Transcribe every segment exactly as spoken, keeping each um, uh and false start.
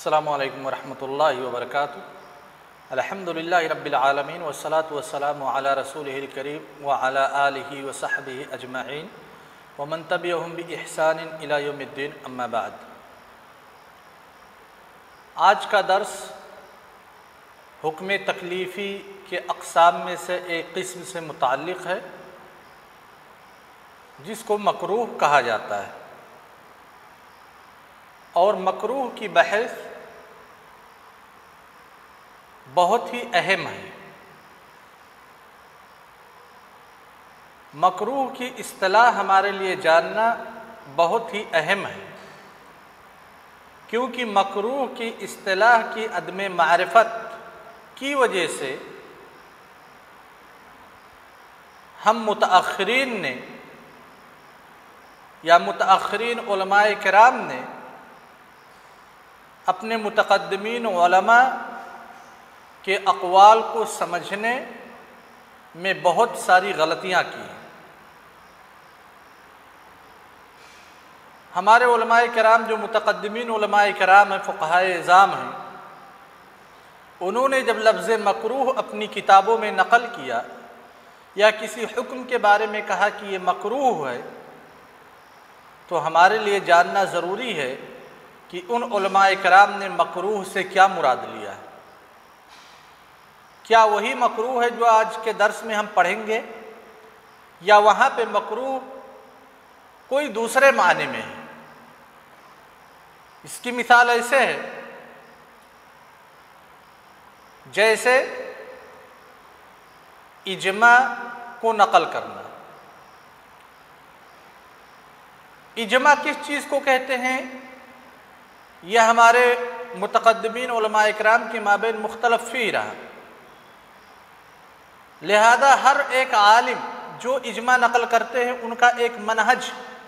السلام علیکم ورحمۃ اللہ وبرکاتہ۔ الحمدللہ رب العالمین والصلاة والسلام علی رسولہ الکریم وعلی آلہ وصحبہ اجمعین ومن تبعہم بإحسان الی یوم الدین، اما بعد۔ آج کا درس حکم تکلیفی کے اقسام میں سے ایک قسم سے متعلق ہے جس کو مکروہ کہا جاتا ہے، اور مکروہ کی بحث بہت ہی اہم ہے۔ مکروہ کی اصطلاح ہمارے لیے جاننا بہت ہی اہم ہے، کیونکہ مکروہ کی اصطلاح کی عدم معرفت کی وجہ سے ہم متأخرین نے یا متأخرین علماء کرام نے اپنے متقدمین علماء کے اقوال کو سمجھنے میں بہت ساری غلطیاں کی ہیں۔ ہمارے علماء کرام جو متقدمین علماء کرام ہیں، فقہائے اعظام ہیں، انہوں نے جب لفظ مکروہ اپنی کتابوں میں نقل کیا یا کسی حکم کے بارے میں کہا کہ یہ مکروہ ہے، تو ہمارے لیے جاننا ضروری ہے کہ ان علماء کرام نے مکروہ سے کیا مراد لیا ہے۔ کیا وہی مکروہ ہے جو آج کے درس میں ہم پڑھیں گے، یا وہاں پہ مکروہ کوئی دوسرے معنی میں ہے؟ اس کی مثال ایسے ہے جیسے اجماع کو نقل کرنا۔ اجماع کس چیز کو کہتے ہیں؟ یہ ہمارے متقدمین علماء اکرام کے مابین مختلف فی رہا، لہذا ہر ایک عالم جو اجماع نقل کرتے ہیں ان کا ایک منہج۔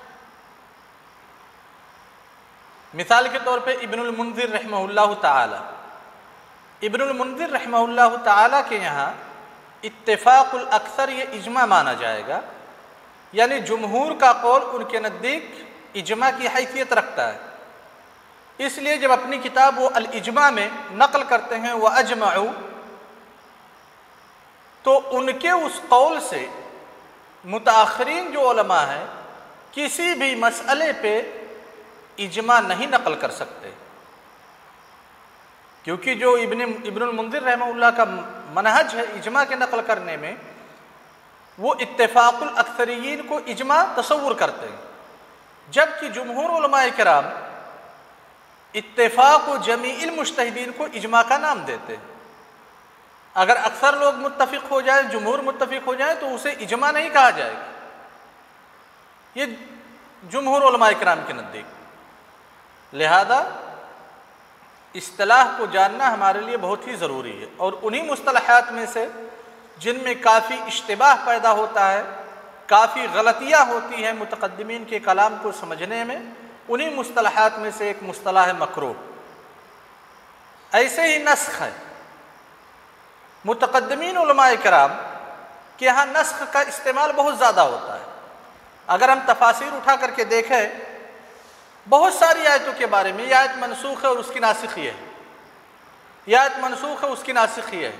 مثال کے طور پہ ابن المنذر رحمہ اللہ تعالی ابن المنذر رحمہ اللہ تعالی کے یہاں اتفاق الاکثر یہ اجماع مانا جائے گا، یعنی جمہور کا قول ان کے نزدیک اجماع کی حیثیت رکھتا ہے۔ اس لیے جب اپنی کتاب وہ الاجماع میں نقل کرتے ہیں وَأَجْمَعُوا، تو ان کے اس قول سے متاخرین جو علماء ہیں کسی بھی مسئلے پہ اجماع نہیں نقل کر سکتے، کیونکہ جو ابن ابن المنذر رحمہ اللہ کا منہج ہے اجماع کے نقل کرنے میں، وہ اتفاق الاکثرین کو اجماع تصور کرتے ہیں، جبکہ جمہور علماء کرام اتفاق و جمیع المجتہدین کو اجماع کا نام دیتے ہیں۔ اگر اکثر لوگ متفق ہو جائیں، جمہور متفق ہو جائیں، تو اسے اجماع نہیں کہا جائے گا، یہ جمہور علماء کرام کے نزدیک۔ لہذا اصطلاح کو جاننا ہمارے لیے بہت ہی ضروری ہے، اور انہی مصطلحات میں سے جن میں کافی اشتباہ پیدا ہوتا ہے، کافی غلطیاں ہوتی ہیں متقدمین کے کلام کو سمجھنے میں، انہی مصطلحات میں سے ایک مصطلح ہے مکروہ۔ ایسے ہی نسخ ہے، متقدمین علماء کرام کے یہاں نسخ کا استعمال بہت زیادہ ہوتا ہے۔ اگر ہم تفاسیر اٹھا کر کے دیکھیں بہت ساری آیتوں کے بارے میں، یہ آیت منسوخ ہے اور اس کی ناسخ یہ ہے، یہ آیت منسوخ ہے اس کی ناسخ یہ ہے۔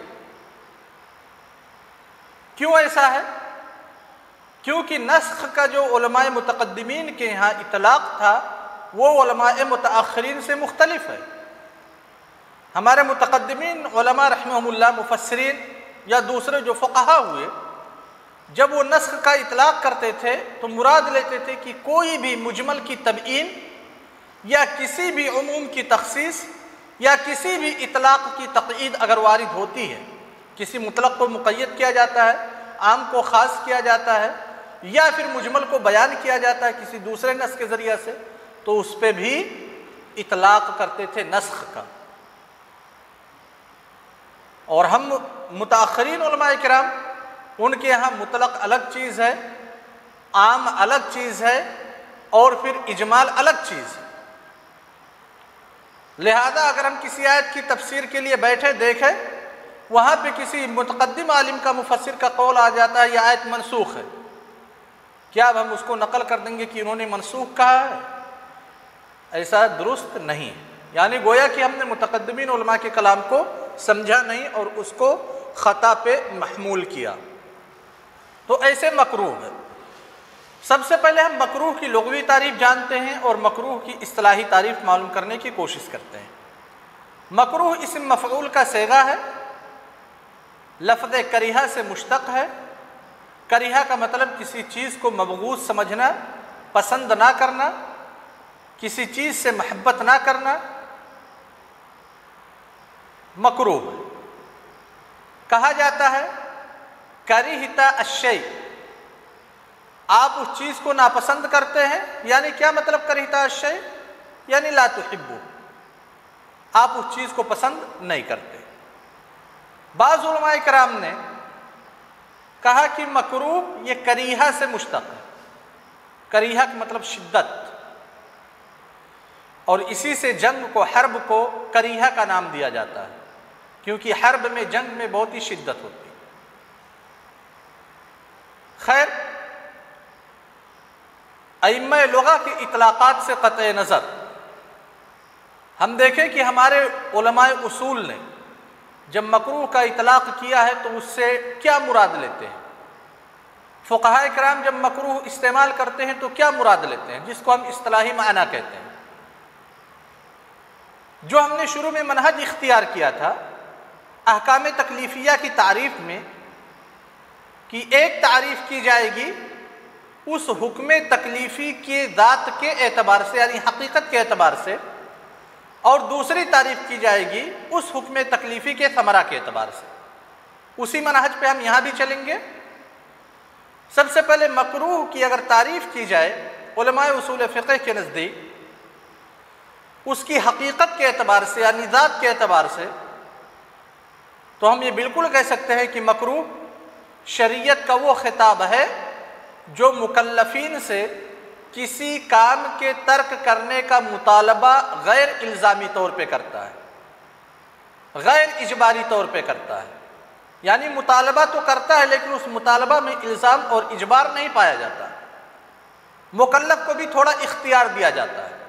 کیوں ایسا ہے؟ کیونکہ نسخ کا جو علماء متقدمین کے یہاں اطلاق تھا وہ علماء متاخرین سے مختلف ہے۔ ہمارے متقدمین علماء رحمہم اللہ، مفسرین یا دوسرے جو فقہا ہوئے، جب وہ نسخ کا اطلاق کرتے تھے تو مراد لیتے تھے کہ کوئی بھی مجمل کی تبیین یا کسی بھی عموم کی تخصیص یا کسی بھی اطلاق کی تقیید اگر وارد ہوتی ہے، کسی مطلق کو مقید کیا جاتا ہے، عام کو خاص کیا جاتا ہے، یا پھر مجمل کو بیان کیا جاتا ہے کسی دوسرے نسخ کے ذریعے سے، تو اس پہ بھی اطلاق کرتے تھے نسخ کا۔ اور ہم متاخرین علماء کرام، ان کے یہاں مطلق الگ چیز ہے، عام الگ چیز ہے، اور پھر اجمال الگ چیز ہے۔ لہذا اگر ہم کسی آیت کی تفسیر کے لیے بیٹھے دیکھیں، وہاں پہ کسی متقدم عالم کا مفسر کا قول آ جاتا ہے یہ آیت منسوخ ہے، کیا اب ہم اس کو نقل کر دیں گے کہ انہوں نے منسوخ کہا ہے؟ ایسا درست نہیں ہے۔ یعنی گویا کہ ہم نے متقدمین علماء کے کلام کو سمجھا نہیں اور اس کو خطا پہ محمول کیا، تو ایسے مکروہ ہے۔ سب سے پہلے ہم مکروہ کی لغوی تعریف جانتے ہیں اور مکروہ کی اصطلاحی تعریف معلوم کرنے کی کوشش کرتے ہیں۔ مکروہ اسم مفعول کا صیغہ ہے، لفظ کریہہ سے مشتق ہے۔ کریہہ کا مطلب کسی چیز کو مبغوض سمجھنا، پسند نہ کرنا، کسی چیز سے محبت نہ کرنا، مکروہ کہا جاتا ہے۔ کریہت الشیء، آپ اس چیز کو ناپسند کرتے ہیں، یعنی کیا مطلب کریہت الشیء؟ یعنی لا تحبو، آپ اس چیز کو پسند نہیں کرتے۔ بعض علماء کرام نے کہا کہ مکروہ یہ کریہہ سے مشتق ہے۔ کریہہ کا مطلب شدت، اور اسی سے جنگ کو، حرب کو کریہہ کا نام دیا جاتا ہے، کیونکہ حرب میں، جنگ میں بہت ہی شدت ہوتی ہے۔ خیر، ائمہ لغہ کی اطلاقات سے قطع نظر ہم دیکھیں کہ ہمارے علماء اصول نے جب مکروہ کا اطلاق کیا ہے تو اس سے کیا مراد لیتے ہیں۔ فقہاء کرام جب مکروہ استعمال کرتے ہیں تو کیا مراد لیتے ہیں، جس کو ہم اصطلاحی معنی کہتے ہیں۔ جو ہم نے شروع میں منہج اختیار کیا تھا احکام تکلیفیہ کی تعریف میں، کہ ایک تعریف کی جائے گی اس حکم تکلیفی کے ذات کے اعتبار سے، یعنی حقیقت کے اعتبار سے، اور دوسری تعریف کی جائے گی اس حکم تکلیفی کے ثمرہ کے اعتبار سے۔ اسی منہج پہ ہم یہاں بھی چلیں گے۔ سب سے پہلے مکروہ کی اگر تعریف کی جائے علماء اصول فقہ کے نزدیک، اس کی حقیقت کے اعتبار سے یعنی ذات کے اعتبار سے، تو ہم یہ بالکل کہہ سکتے ہیں کہ مکروہ شریعت کا وہ خطاب ہے جو مکلفین سے کسی کام کے ترک کرنے کا مطالبہ غیر الزامی طور پہ کرتا ہے، غیر اجباری طور پہ کرتا ہے۔ یعنی مطالبہ تو کرتا ہے لیکن اس مطالبہ میں الزام اور اجبار نہیں پایا جاتا، مکلف کو بھی تھوڑا اختیار دیا جاتا ہے۔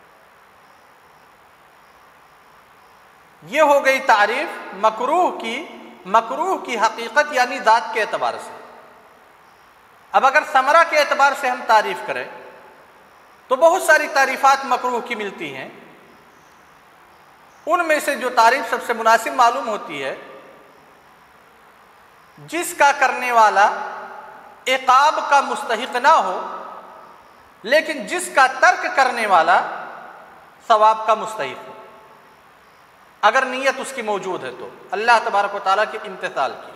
یہ ہو گئی تعریف مکروہ کی، مکروہ کی حقیقت یعنی ذات کے اعتبار سے۔ اب اگر ثمرہ کے اعتبار سے ہم تعریف کریں تو بہت ساری تعریفات مکروہ کی ملتی ہیں۔ ان میں سے جو تعریف سب سے مناسب معلوم ہوتی ہے، جس کا کرنے والا عقاب کا مستحق نہ ہو لیکن جس کا ترک کرنے والا ثواب کا مستحق ہو، اگر نیت اس کی موجود ہے تو اللہ تبارک و تعالیٰ کے امتثال کی۔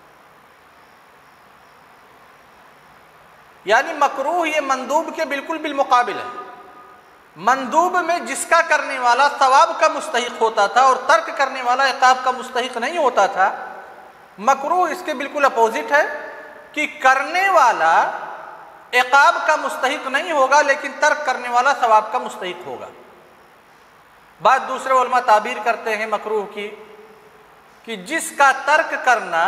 یعنی مکروہ یہ مندوب کے بالکل بالمقابل ہے۔ مندوب میں جس کا کرنے والا ثواب کا مستحق ہوتا تھا اور ترک کرنے والا عقاب کا مستحق نہیں ہوتا تھا، مکروہ اس کے بالکل اپوزٹ ہے کہ کرنے والا عقاب کا مستحق نہیں ہوگا لیکن ترک کرنے والا ثواب کا مستحق ہوگا۔ بعض دوسرے علماء تعبیر کرتے ہیں مکروہ کی کہ جس کا ترک کرنا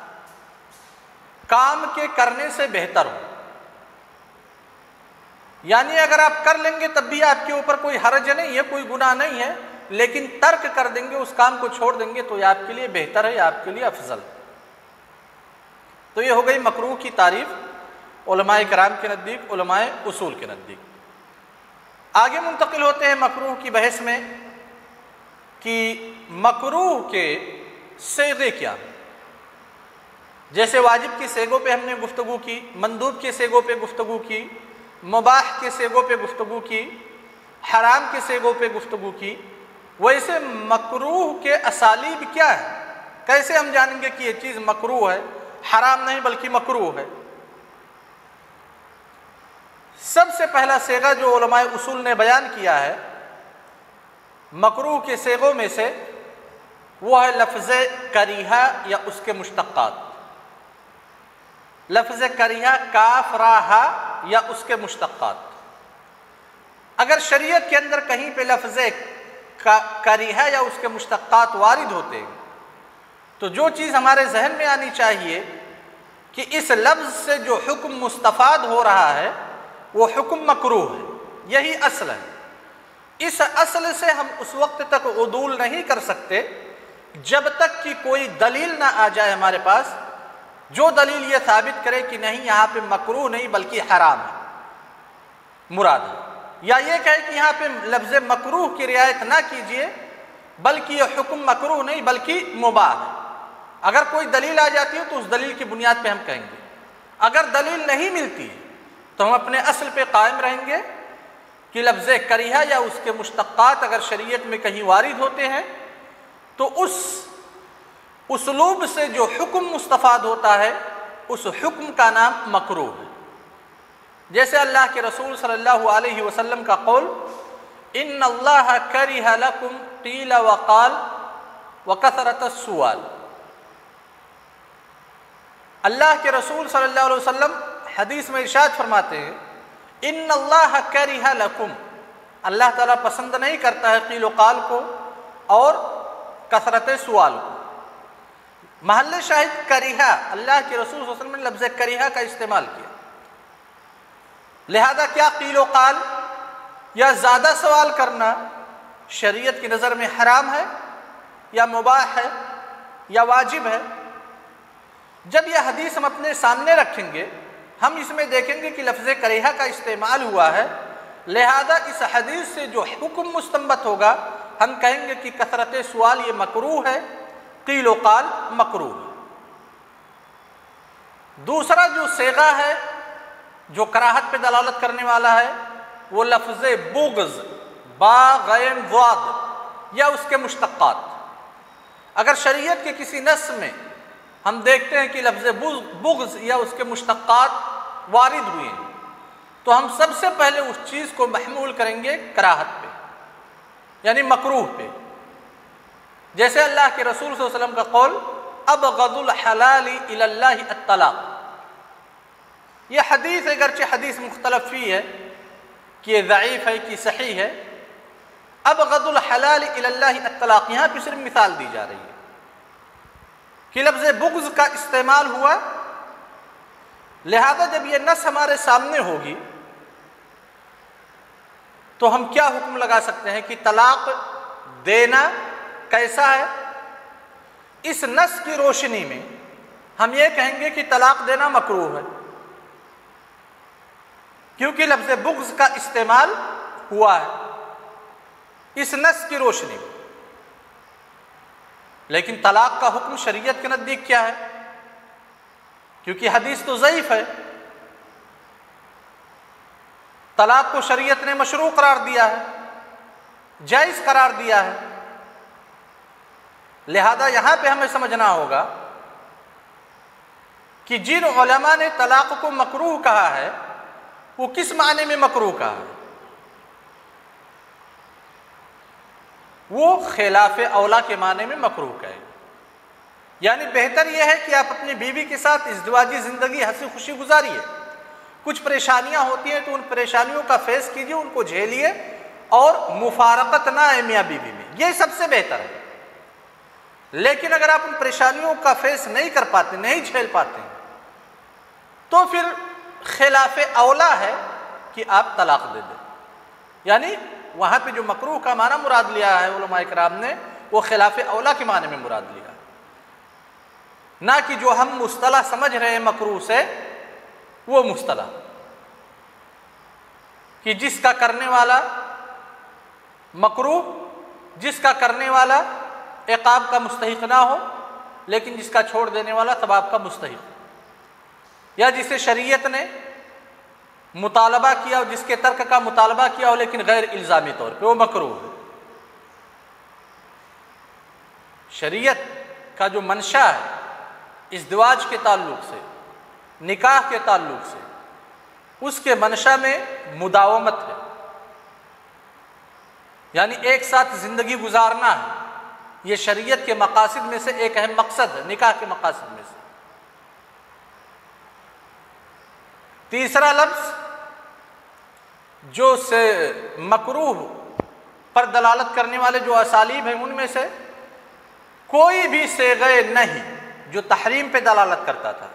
کام کے کرنے سے بہتر ہو، یعنی اگر آپ کر لیں گے تب بھی آپ کے اوپر کوئی حرج نہیں ہے، کوئی گناہ نہیں ہے، لیکن ترک کر دیں گے، اس کام کو چھوڑ دیں گے تو یہ آپ کے لیے بہتر ہے، یہ آپ کے لیے افضل۔ تو یہ ہو گئی مکروہ کی تعریف علماء کرام کے نزدیک، علماء اصول کے نزدیک۔ آگے منتقل ہوتے ہیں مکروہ کی بحث میں کہ مکروہ کے صیغے کیا ہیں۔ جیسے واجب کے صیغوں پہ ہم نے گفتگو کی، مندوب کے صیغوں پہ گفتگو کی، مباح کے صیغوں پہ گفتگو کی، حرام کے صیغوں پہ گفتگو کی، ویسے مکروہ کے اسالیب کیا ہے؟ کیسے ہم جانیں گے کہ یہ چیز مکروہ ہے، حرام نہیں بلکہ مکروہ ہے؟ سب سے پہلا صیغہ جو علماء اصول نے بیان کیا ہے مکروہ کے صیغوں میں سے، وہ ہے لفظ کریہہ یا اس کے مشتقات۔ لفظ کریہہ کاف را ہا یا اس کے مشتقات۔ اگر شریعت کے اندر کہیں پہ لفظ کریہہ یا اس کے مشتقات وارد ہوتے ہیں تو جو چیز ہمارے ذہن میں آنی چاہیے کہ اس لفظ سے جو حکم مستفاد ہو رہا ہے وہ حکم مکروہ ہے، یہی اصل ہے۔ اس اصل سے ہم اس وقت تک عدول نہیں کر سکتے جب تک کہ کوئی دلیل نہ آ جائے ہمارے پاس جو دلیل یہ ثابت کرے کہ نہیں یہاں پہ مکروہ نہیں بلکہ حرام ہے مراد ہے، یا یہ کہے کہ یہاں پہ لفظ مکروہ کی رعایت نہ کیجیے بلکہ یہ حکم مکروہ نہیں بلکہ مباح ہے۔ اگر کوئی دلیل آ جاتی ہے تو اس دلیل کی بنیاد پہ ہم کہیں گے، اگر دلیل نہیں ملتی تو ہم اپنے اصل پہ قائم رہیں گے کہ لفظ کریہہ یا اس کے مشتقات اگر شریعت میں کہیں وارد ہوتے ہیں تو اس اسلوب سے جو حکم مستفاد ہوتا ہے اس حکم کا نام مکروہ ہے۔ جیسے اللہ کے رسول صلی اللہ علیہ وسلم کا قول ان اللہ کرہ لکم قیل وقال وکثرت السؤال، اللہ کے رسول صلی اللہ علیہ وسلم حدیث میں ارشاد فرماتے ہیں ان اللہ کرہ لکم، اللہ تعالیٰ پسند نہیں کرتا ہے قیل و قال کو اور کثرت سوال کو۔ محل شاہد کریہہ، اللہ کے رسول صلی اللہ علیہ وسلم نے لفظ کریہہ کا استعمال کیا، لہذا کیا قیل و قال یا زیادہ سوال کرنا شریعت کی نظر میں حرام ہے یا مباح ہے یا واجب ہے؟ جب یہ حدیث ہم اپنے سامنے رکھیں گے ہم اس میں دیکھیں گے کہ لفظ کریہہ کا استعمال ہوا ہے، لہذا اس حدیث سے جو حکم مستنبت ہوگا ہم کہیں گے کہ کثرت سوال یہ مکروہ ہے، قیل و قال مکروہ ہے۔ دوسرا جو صیغہ ہے جو کراہت پہ دلالت کرنے والا ہے وہ لفظ بغض، با غین ضاد یا اس کے مشتقات۔ اگر شریعت کے کسی نص میں ہم دیکھتے ہیں کہ لفظ بغض یا اس کے مشتقات وارد ہوئے ہیں تو ہم سب سے پہلے اس چیز کو محمول کریں گے کراہت پہ یعنی مکروہ پہ، جیسے اللہ کے رسول صلی اللہ علیہ وسلم کا قول ابغض الحلال الی اللہ الطلاق۔ یہ حدیث اگرچہ حدیث مختلف فی ہے کہ یہ ضعیف ہے کہ صحیح ہے، ابغض الحلال الی اللہ الطلاق یہاں پہ صرف مثال دی جا رہی ہے کہ لفظ بغض کا استعمال ہوا، لہذا جب یہ نص ہمارے سامنے ہوگی تو ہم کیا حکم لگا سکتے ہیں کہ طلاق دینا کیسا ہے؟ اس نص کی روشنی میں ہم یہ کہیں گے کہ طلاق دینا مکروہ ہے کیونکہ لفظ بغض کا استعمال ہوا ہے اس نص کی روشنی میں۔ لیکن طلاق کا حکم شریعت کے نزدیک کیا ہے؟ کیونکہ حدیث تو ضعیف ہے، طلاق کو شریعت نے مشروع قرار دیا ہے، جائز قرار دیا ہے، لہذا یہاں پہ ہمیں سمجھنا ہوگا کہ جن علماء نے طلاق کو مکروہ کہا ہے وہ کس معنی میں مکروہ کہا ہے؟ وہ خلاف اولا کے معنی میں مکروہ کہے، یعنی بہتر یہ ہے کہ آپ اپنی بیوی کے ساتھ ازدواجی زندگی ہنسی خوشی گزاریے، کچھ پریشانیاں ہوتی ہیں تو ان پریشانیوں کا فیس کیجیے، ان کو جھیلیے اور مفارقت نہ آئے میاں بیوی میں، یہ سب سے بہتر ہے۔ لیکن اگر آپ ان پریشانیوں کا فیس نہیں کر پاتے، نہیں جھیل پاتے تو پھر خلاف اولا ہے کہ آپ طلاق دے دیں، یعنی وہاں پہ جو مکروہ کا معنی مراد لیا ہے علماء کرام نے وہ خلاف اولا کے معنی میں مراد لیا، نہ کہ جو ہم مصطلح سمجھ رہے ہیں مکروہ سے وہ مصطلح کہ جس کا کرنے والا مکروہ، جس کا کرنے والا عقاب کا مستحق نہ ہو لیکن جس کا چھوڑ دینے والا ثواب کا مستحق، یا جسے شریعت نے مطالبہ کیا اور جس کے ترک کا مطالبہ کیا ہو لیکن غیر الزامی طور پہ، وہ مکروہ ہے۔ شریعت کا جو منشا ہے ازدواج کے تعلق سے، نکاح کے تعلق سے، اس کے منشا میں مداومت ہے، یعنی ایک ساتھ زندگی گزارنا ہے، یہ شریعت کے مقاصد میں سے ایک اہم مقصد ہے، نکاح کے مقاصد میں سے۔ تیسرا لفظ جو سے مکروہ پر دلالت کرنے والے جو اسالیب ہیں ان میں سے کوئی بھی صیغہ نہیں جو تحریم پہ دلالت کرتا تھا،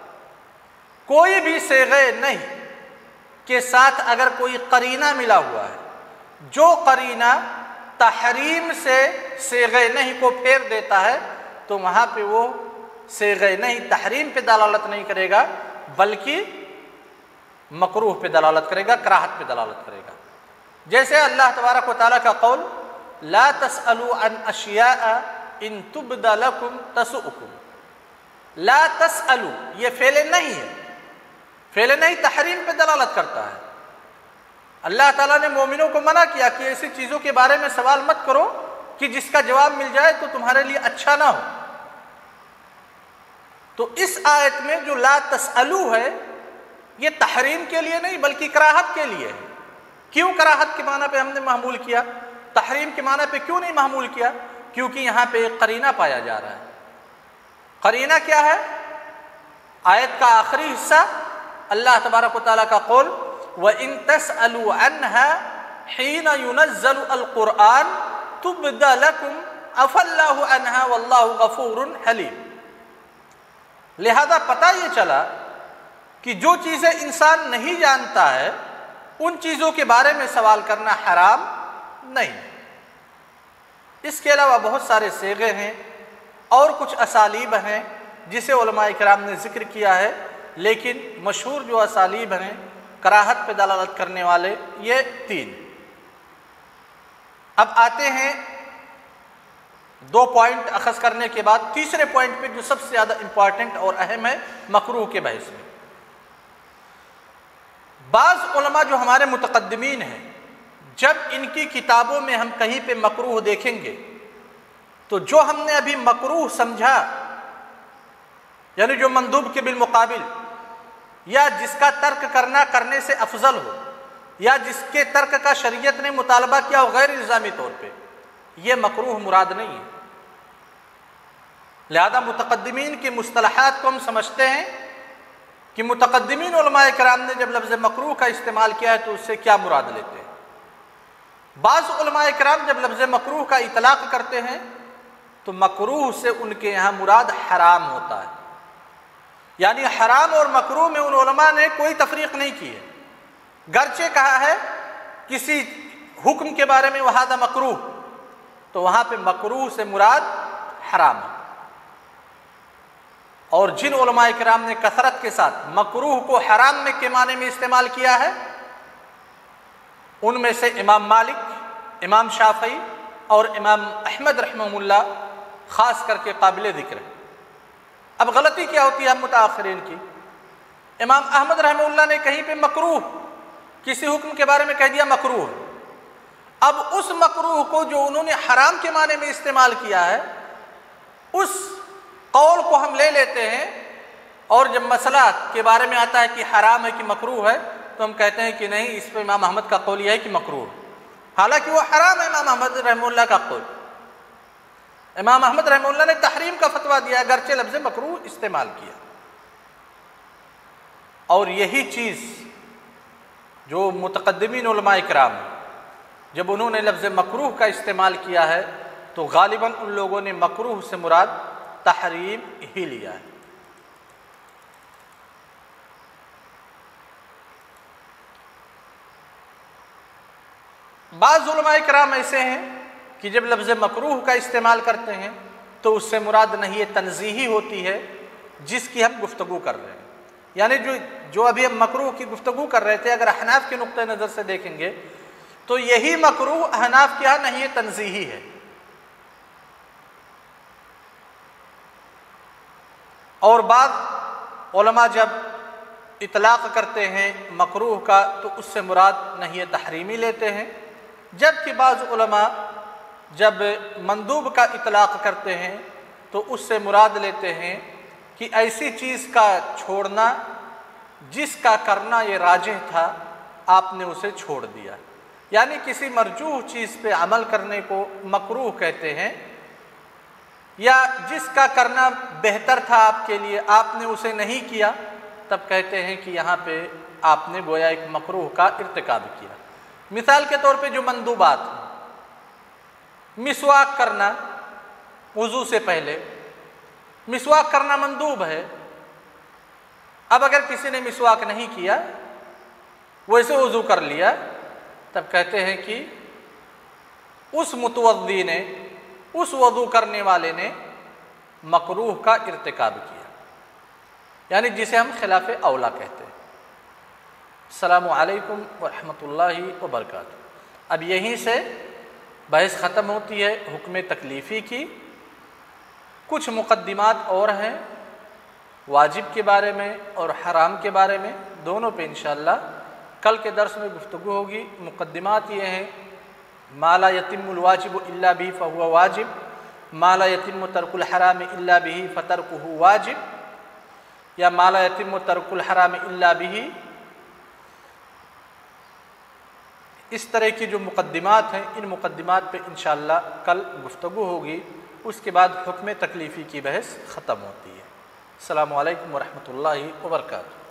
کوئی بھی صیغہ نہیں کے ساتھ اگر کوئی قرینہ ملا ہوا ہے، جو قرینہ تحریم سے صیغہ نہی کو پھیر دیتا ہے تو وہاں پہ وہ صیغہ نہی تحریم پہ دلالت نہیں کرے گا بلکہ مکروہ پہ دلالت کرے گا، کراہت پہ دلالت کرے گا۔ جیسے اللہ تبارک و تعالیٰ کا قول لا تسألوا عن اشیاء ان تبد لکم تسؤکم، لا تسألوا یہ فعل نہیں ہے، فعل نہیں تحریم پہ دلالت کرتا ہے۔ اللہ تعالیٰ نے مومنوں کو منع کیا کہ ایسی چیزوں کے بارے میں سوال مت کرو کہ جس کا جواب مل جائے تو تمہارے لیے اچھا نہ ہو۔ تو اس آیت میں جو لا تسألوا ہے یہ تحریم کے لیے نہیں بلکہ کراہت کے لیے ہے۔ کیوں کراہت کے معنی پہ ہم نے محمول کیا، تحریم کے معنی پہ کیوں نہیں محمول کیا؟ کیونکہ یہاں پہ ایک قرینہ پایا جا رہا ہے۔ قرینہ کیا ہے؟ آیت کا آخری حصہ اللہ تبارک و تعالیٰ کا قول وَإِن تَسْأَلُوا عَنْهَا حِينَ يُنَزَّلُ الْقُرْآنِ تُبْدَ لَكُمْ عَفَا اللَّهُ عَنْهَا وَاللَّهُ غَفُورٌ حَلِيمٌ۔ لہذا پتہ یہ چلا کہ جو چیزیں انسان نہیں جانتا ہے ان چیزوں کے بارے میں سوال کرنا حرام نہیں۔ اس کے علاوہ بہت سارے صیغے ہیں اور کچھ اسالیب ہیں جسے علماء کرام نے ذکر کیا ہے، لیکن مشہور جو اسالیب ہیں کراہت پہ دلالت کرنے والے یہ تین۔ اب آتے ہیں دو پوائنٹ اخذ کرنے کے بعد تیسرے پوائنٹ پہ جو سب سے زیادہ امپورٹنٹ اور اہم ہے مکروہ کے بحث میں۔ بعض علماء جو ہمارے متقدمین ہیں جب ان کی کتابوں میں ہم کہیں پہ مکروہ دیکھیں گے تو جو ہم نے ابھی مکروہ سمجھا یعنی جو مندوب کے بالمقابل یا جس کا ترک کرنا کرنے سے افضل ہو یا جس کے ترک کا شریعت نے مطالبہ کیا ہو غیر الزامی طور پہ، یہ مکروہ مراد نہیں ہے۔ لہذا متقدمین کی مصطلحات کو ہم سمجھتے ہیں کہ متقدمین علماء کرام نے جب لفظ مکروہ کا استعمال کیا ہے تو اس سے کیا مراد لیتے ہیں۔ بعض علماء کرام جب لفظ مکروہ کا اطلاق کرتے ہیں تو مکروہ سے ان کے یہاں مراد حرام ہوتا ہے، یعنی حرام اور مکروہ میں ان علماء نے کوئی تفریق نہیں کی ہے۔ گرچہ کہا ہے کسی حکم کے بارے میں وہذا مکروہ تو وہاں پہ مکروہ سے مراد حرام ہے۔ اور جن علماء کرام نے کثرت کے ساتھ مکروہ کو حرام میں کے معنی میں استعمال کیا ہے ان میں سے امام مالک، امام شافعی اور امام احمد رحمہ اللہ خاص کر کے قابل ذکر ہے۔ اب غلطی کیا ہوتی ہے ہم متاخرین کی؟ امام احمد رحمہ اللہ نے کہیں پہ مکروہ کسی حکم کے بارے میں کہہ دیا مکروہ، اب اس مکروہ کو جو انہوں نے حرام کے معنی میں استعمال کیا ہے اس قول کو ہم لے لیتے ہیں، اور جب مسئلہ کے بارے میں آتا ہے کہ حرام ہے کہ مکروہ ہے تو ہم کہتے ہیں کہ نہیں، اس پہ امام احمد کا قول یہ ہے کہ مکروہ، حالانکہ وہ حرام ہے امام احمد رحمہ اللہ کا قول۔ امام احمد رحمہ اللہ نے تحریم کا فتویٰ دیا اگرچہ لفظ مکروہ استعمال کیا۔ اور یہی چیز جو متقدمین علماء کرام جب انہوں نے لفظ مکروہ کا استعمال کیا ہے تو غالباً ان لوگوں نے مکروہ سے مراد تحریم ہی لیا ہے۔ بعض علماء کرام ایسے ہیں کہ جب لفظ مکروہ کا استعمال کرتے ہیں تو اس سے مراد نہیں تنزیہی ہوتی ہے جس کی ہم گفتگو کر رہے ہیں، یعنی جو جو ابھی ہم مکروہ کی گفتگو کر رہے تھے اگر احناف کے نقطہ نظر سے دیکھیں گے تو یہی مکروہ احناف کے ہاں نہیں تنزیہی ہے۔ اور بعض علماء جب اطلاق کرتے ہیں مکروہ کا تو اس سے مراد نہیں تحریمی لیتے ہیں، جبکہ بعض علماء جب مندوب کا اطلاق کرتے ہیں تو اس سے مراد لیتے ہیں کہ ایسی چیز کا چھوڑنا جس کا کرنا یہ راجح تھا آپ نے اسے چھوڑ دیا، یعنی کسی مرجوح چیز پہ عمل کرنے کو مکروہ کہتے ہیں، یا جس کا کرنا بہتر تھا آپ کے لیے آپ نے اسے نہیں کیا تب کہتے ہیں کہ یہاں پہ آپ نے گویا ایک مکروہ کا ارتکاب کیا۔ مثال کے طور پہ جو مندوبات ہیں، مسواک کرنا وضو سے پہلے، مسواک کرنا مندوب ہے، اب اگر کسی نے مسواک نہیں کیا ویسے وضو کر لیا تب کہتے ہیں کہ اس متوضی نے، اس وضو کرنے والے نے مکروہ کا ارتکاب کیا، یعنی جسے ہم خلاف اولا کہتے ہیں۔ السلام علیکم ورحمۃ اللہ وبرکاتہ۔ اب یہیں سے بحث ختم ہوتی ہے حکم تکلیفی کی۔ کچھ مقدمات اور ہیں واجب کے بارے میں اور حرام کے بارے میں، دونوں پہ انشاءاللہ کل کے درس میں گفتگو ہوگی۔ مقدمات یہ ہیں: ما لا یتم الواجب الا به فهو واجب، ما لا یتم ترک الحرام الا به فترکہ واجب، یا ما لا یتم ترک الحرام الا به۔ اس طرح کی جو مقدمات ہیں، ان مقدمات پہ انشاءاللہ کل گفتگو ہوگی۔ اس کے بعد حکم تکلیفی کی بحث ختم ہوتی ہے۔ السلام علیکم ورحمۃ اللہ وبرکاتہ۔